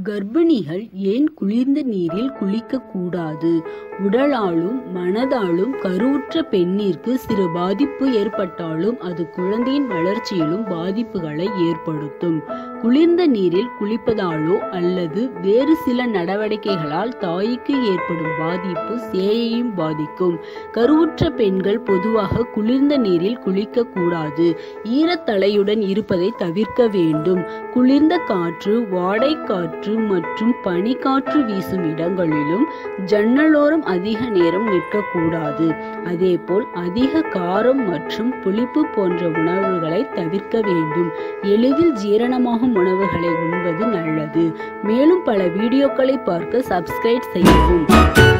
கர்ப்பிணிகள் ஏன் குளிர்ந்த நீரில் குளிக்கக்கூடாது? உடலாலும் மனதாலும் கருவுற்ற பெண்ணிற்கு சிறு பாதிப்பு ஏற்பட்டாலும் அது குழந்தையின் வளர்ச்சியிலும் பாதிப்புகளை ஏற்படுத்தும். குளிர்ந்த நீரில் குளிப்பதாலோ அல்லது வேறு சில நடவடிக்கைகளால் தாய்க்கு ஏற்படும் பாதிப்பு சேயையும் பாதிக்கும். கருவுற்ற பெண்கள் பொதுவாக குளிர்ந்த நீரில் குளிக்கக்கூடாது. ஈரத்தலையுடன் இருப்பதை தவிர்க்க வேண்டும். குளிர்ந்த காற்று, வாடை காற்று மற்றும் பனிக்காற்று வீசும் இடங்களிலும் ஜன்னலோரம் அதிக நேரம் நிற்கக்கூடாது. அதேபோல் அதிக காரம் மற்றும் புளிப்பு போன்ற உணவுகளை தவிர்க்க வேண்டும். எளிதில் ஜீரணமாகும் உணவுகளை உண்பது நல்லது. மேலும் பல வீடியோக்களை பார்க்க சப்ஸ்கிரைப் செய்யவும்.